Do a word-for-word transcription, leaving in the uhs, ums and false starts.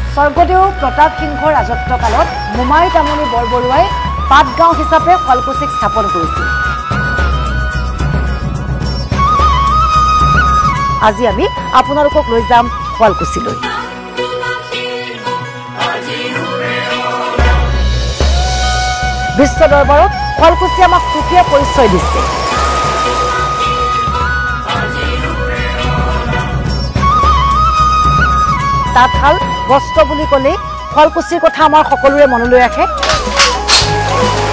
স্বৰ্গদেউ প্ৰতাপ সিংহৰ ৰাজত্বকালত মোমাই তামুলী বৰবৰুৱাই পাটগাঁও হিচাপে শুৱালকুছিক স্থাপন কৰিছিল। আজি আমি আপোনালোকক লৈ যাম শুৱালকুছিলৈ। বিশ্ব দৰবাৰত শুৱালকুছি আমাক সুকীয়া পৰিচয় দিছে। তাঁতশাল বস্ত্ৰ বুলি ক'লে শুৱালকুছিৰ কথা আমাৰ সকলোৰে মনলৈ আহে।